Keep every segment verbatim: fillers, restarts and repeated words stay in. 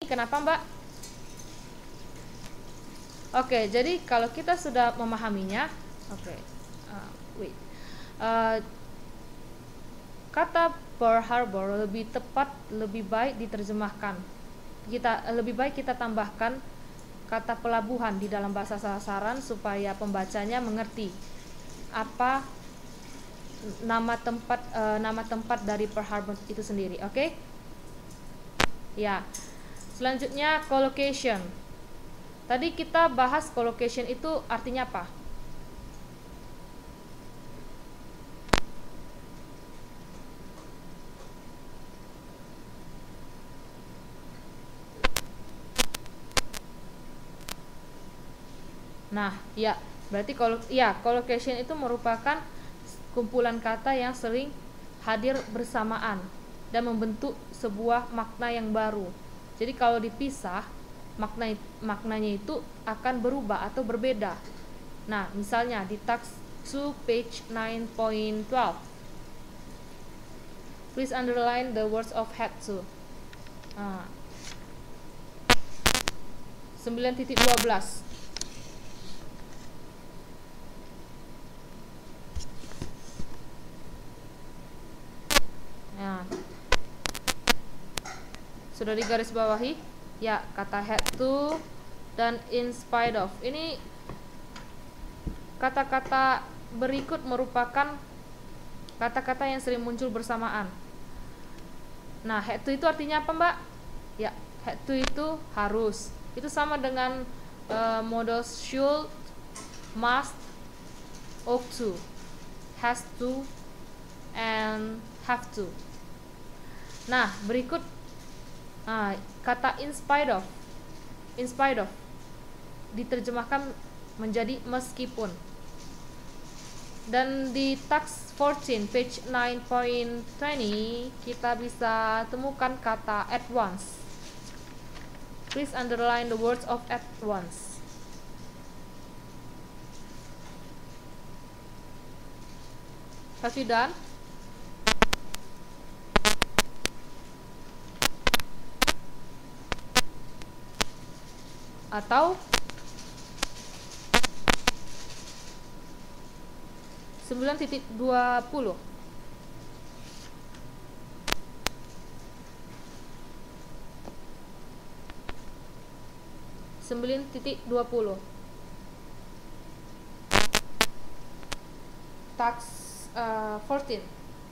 kenapa Mbak? Oke, jadi kalau kita sudah memahaminya, oke, uh, wait, uh, kata Pearl Harbor lebih tepat, lebih baik diterjemahkan. Kita lebih baik kita tambahkan kata pelabuhan di dalam bahasa sasaran supaya pembacanya mengerti apa nama tempat uh, nama tempat dari Pearl Harbor itu sendiri. Oke? Okay? Ya. Selanjutnya collocation. Tadi kita bahas collocation itu artinya apa? Nah, ya, berarti kalau ya collocation itu merupakan kumpulan kata yang sering hadir bersamaan dan membentuk sebuah makna yang baru. Jadi kalau dipisah, makna maknanya itu akan berubah atau berbeda. Nah, misalnya di text two page nine point twelve. Please underline the words of had to. Nah, sembilan titik dua belas. Nah, sudah digaris bawahi? Ya, kata had to dan in spite of. Ini kata-kata berikut merupakan kata-kata yang sering muncul bersamaan. Nah, had to itu artinya apa, Mbak? Ya, had to itu harus. Itu sama dengan uh, modal should, must, ought to, has to, and have to. Nah, berikut nah, kata in spite of. In spite of diterjemahkan menjadi meskipun. Dan di text fourteen page nine point twenty kita bisa temukan kata at once. Please underline the words of at once. Have you done? Atau sembilan titik dua puluh. sembilan titik dua puluh. Tax uh, fourteen.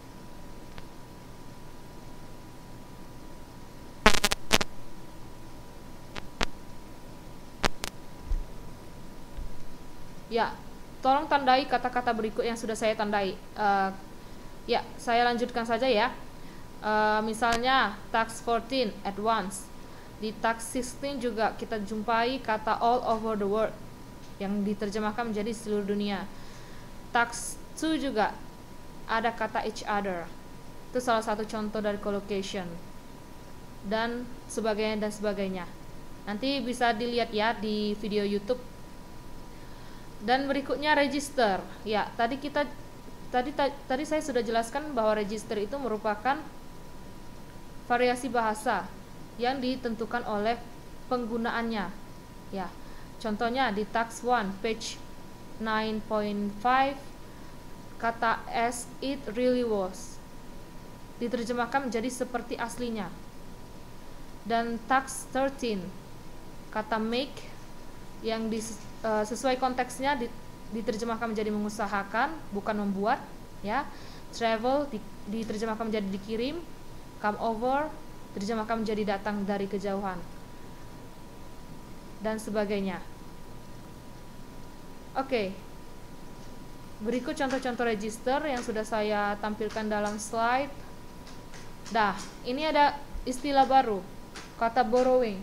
Ya, tolong tandai kata-kata berikut yang sudah saya tandai. Uh, ya, saya lanjutkan saja ya. Uh, misalnya tax fourteen at once. Di tax sixteen juga kita jumpai kata all over the world yang diterjemahkan menjadi seluruh dunia. Tax two juga ada kata each other. Itu salah satu contoh dari collocation. Dan sebagainya dan sebagainya. Nanti bisa dilihat ya di video YouTube. Dan berikutnya register. Ya, tadi kita tadi tadi saya sudah jelaskan bahwa register itu merupakan variasi bahasa yang ditentukan oleh penggunaannya. Ya. Contohnya di tax one page nine point five kata as it really was diterjemahkan menjadi seperti aslinya. Dan tax thirteen kata make yang di Uh, sesuai konteksnya diterjemahkan menjadi mengusahakan, bukan membuat, ya. Travel diterjemahkan menjadi dikirim. Come over diterjemahkan menjadi datang dari kejauhan, dan sebagainya. Oke, okay. Berikut contoh-contoh register yang sudah saya tampilkan dalam slide. Dah, ini ada istilah baru, kata borrowing.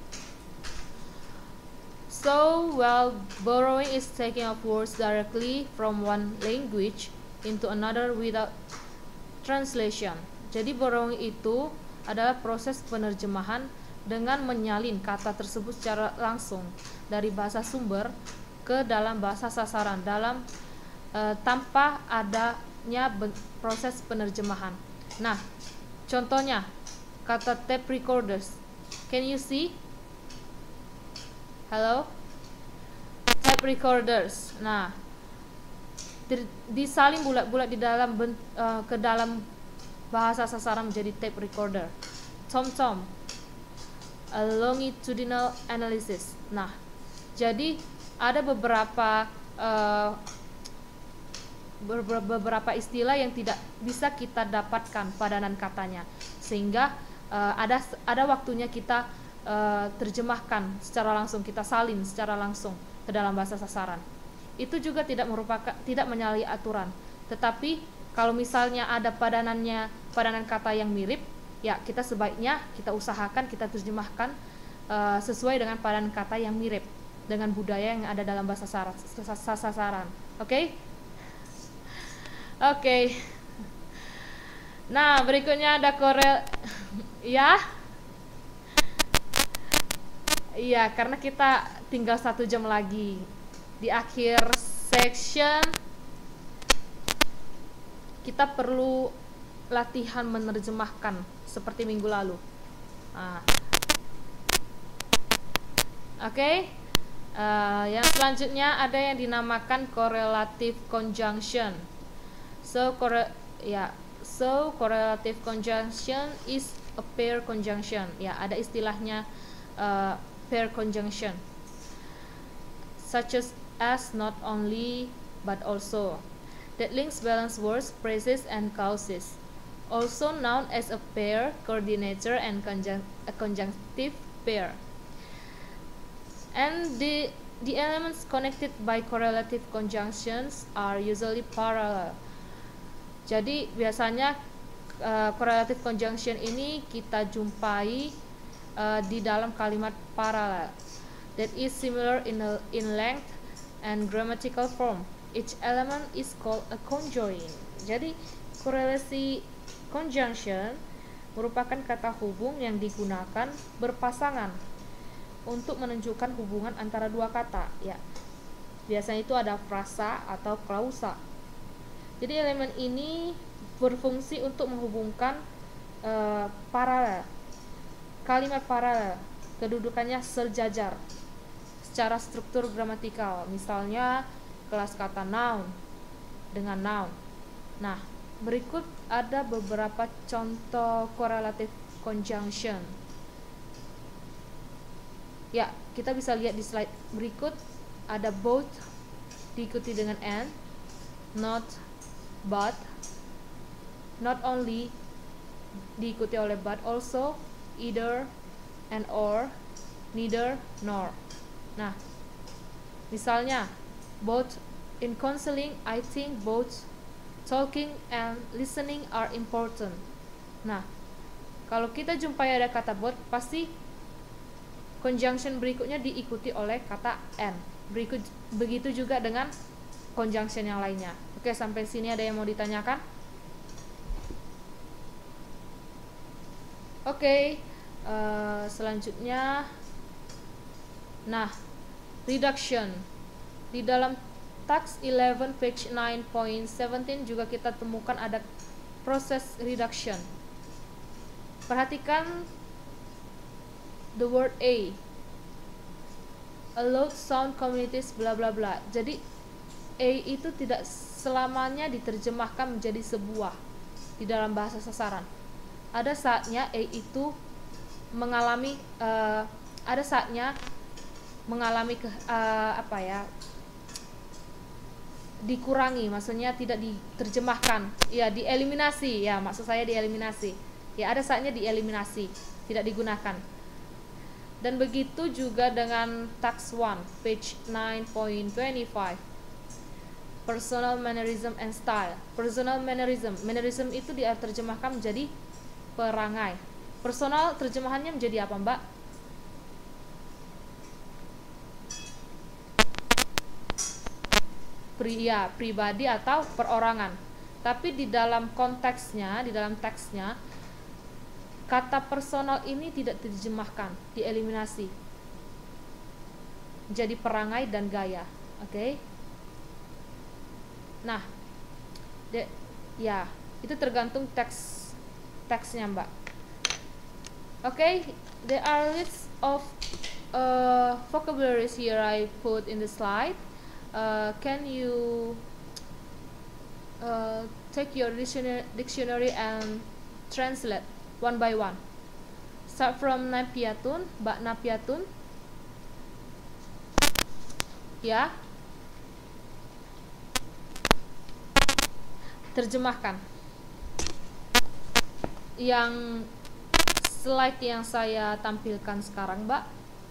So, while borrowing is taking of words directly from one language into another without translation. Jadi borrowing itu adalah proses penerjemahan dengan menyalin kata tersebut secara langsung dari bahasa sumber ke dalam bahasa sasaran dalam e, tanpa adanya proses penerjemahan. Nah, contohnya kata tape recorders. Can you see? Halo? Tape recorders. Nah, disalin bulat-bulat di dalam uh, ke dalam bahasa sasaran menjadi tape recorder. Tom-tom, a longitudinal analysis. Nah, jadi ada beberapa uh, beberapa istilah yang tidak bisa kita dapatkan padanan katanya, sehingga uh, ada ada waktunya kita uh, terjemahkan secara langsung, kita salin secara langsung ke dalam bahasa sasaran. Itu juga tidak merupakan tidak menyalahi aturan. Tetapi kalau misalnya ada padanannya padanan kata yang mirip, ya kita sebaiknya kita usahakan kita terjemahkan uh, sesuai dengan padanan kata yang mirip dengan budaya yang ada dalam bahasa sasaran. Oke? Okay? Oke. Okay. Nah, berikutnya ada korel ya. Iya, karena kita tinggal satu jam lagi. Di akhir section kita perlu latihan menerjemahkan seperti minggu lalu. Nah. Oke, okay. uh, yang selanjutnya ada yang dinamakan correlative conjunction. So, corre ya, so correlative conjunction is a pair conjunction. Ya, ada istilahnya uh, pair conjunction, such as as not only but also, that links balance words, phrases, and causes. Also known as a pair, coordinator, and conjunct a conjunctive pair. And the the elements connected by correlative conjunctions are usually parallel. Jadi biasanya uh, correlative conjunction ini kita jumpai uh, di dalam kalimat paralel, that is similar in a, in length and grammatical form. Each element is called a conjoint. Jadi korelasi conjunction merupakan kata hubung yang digunakan berpasangan untuk menunjukkan hubungan antara dua kata, ya. Biasanya itu ada frasa atau klausa. Jadi elemen ini berfungsi untuk menghubungkan uh, paralel. Kalimat paralel kedudukannya sejajar secara struktur gramatikal. Misalnya kelas kata noun dengan noun. Nah, berikut ada beberapa contoh correlative conjunction. Ya, kita bisa lihat di slide berikut. Ada both diikuti dengan and, not, but, not only diikuti oleh but also, either, and or, neither, nor. Nah, misalnya both in counseling, I think both talking and listening are important. Nah, kalau kita jumpai ada kata both, pasti conjunction berikutnya diikuti oleh kata and. Berikut begitu juga dengan conjunction yang lainnya. Oke, sampai sini ada yang mau ditanyakan? Oke, uh, selanjutnya, nah, reduction. Di dalam Task eleven page nine point seventeen juga kita temukan ada proses reduction. Perhatikan the word a, allowed sound communities bla bla bla. Jadi a itu tidak selamanya diterjemahkan menjadi sebuah di dalam bahasa sasaran. Ada saatnya a itu mengalami uh, ada saatnya mengalami ke, uh, apa ya? dikurangi, maksudnya tidak diterjemahkan, ya dieliminasi, ya maksud saya dieliminasi, ya ada saatnya dieliminasi, tidak digunakan. Dan begitu juga dengan task one page nine point twenty-five, personal mannerism and style. Personal mannerism, mannerism itu diterjemahkan menjadi perangai. Personal terjemahannya menjadi apa, Mbak? Pria, pribadi atau perorangan. Tapi di dalam konteksnya, di dalam teksnya, kata personal ini tidak diterjemahkan, dieliminasi. Jadi perangai dan gaya. Oke. Okay? Nah, de, ya, itu tergantung teks teksnya, Mbak. Oke, okay? there are lists of uh, vocabularies here I put in the slide. Uh, can you uh, take your dictionary, dictionary and translate one by one? Start from napiatun, Mbak Napiatun. Ya. Terjemahkan. Yang slide yang saya tampilkan sekarang, Mbak.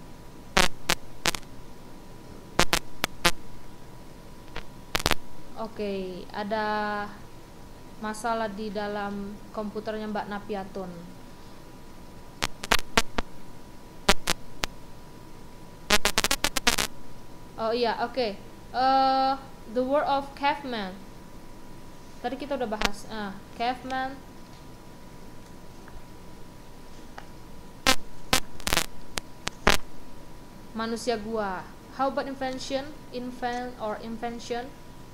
Oke, ada masalah di dalam komputernya Mbak Napiatun. Oh iya, oke. Okay. Uh, the word of caveman. Tadi kita udah bahas. Ah, caveman. Manusia gua. How about invention? Invent or invention?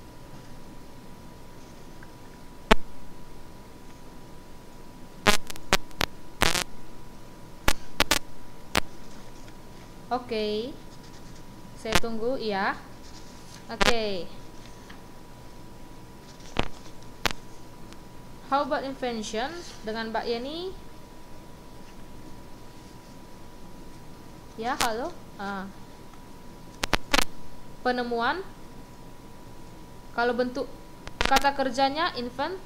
Oke. Okay. Saya tunggu, ya. Oke. Okay. How about invention dengan Mbak Yeni? Ya, halo. Ah. Penemuan. Kalau bentuk kata kerjanya invent.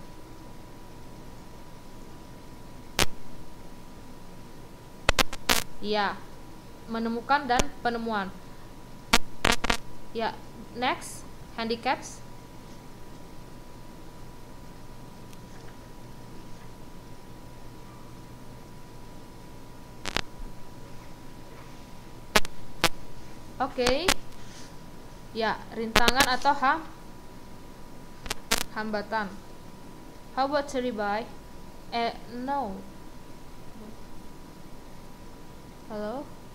Ya. Menemukan dan penemuan. Ya, next, handicaps. Oke. Okay. Ya, rintangan atau ham hambatan. How about teribay? Eh, no. Halo?